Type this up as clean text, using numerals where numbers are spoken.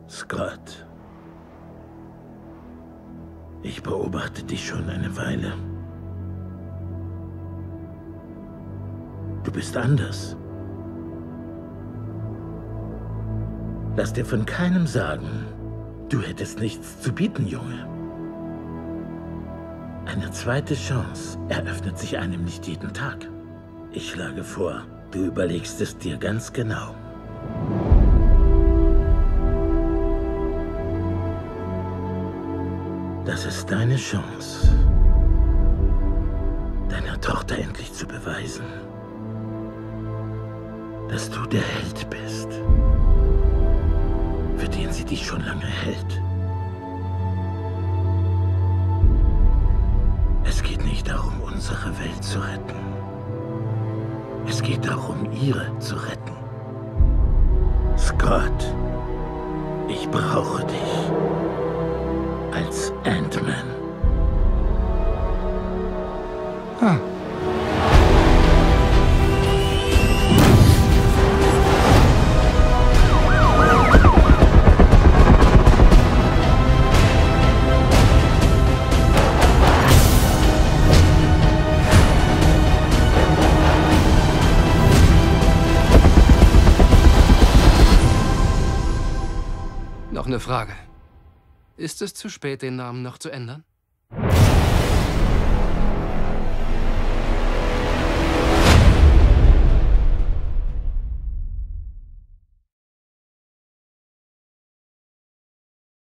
Scott, ich beobachte dich schon eine Weile. Du bist anders. Lass dir von keinem sagen, du hättest nichts zu bieten, Junge. Eine zweite Chance eröffnet sich einem nicht jeden Tag. Ich schlage vor, du überlegst es dir ganz genau. Das ist deine Chance, deiner Tochter endlich zu beweisen, dass du der Held bist, für den sie dich schon lange hält. Es geht nicht darum, unsere Welt zu retten. Es geht darum, ihre zu retten. Scott, ich brauche dich als Ant-Man. Noch eine Frage. Ist es zu spät, den Namen noch zu ändern?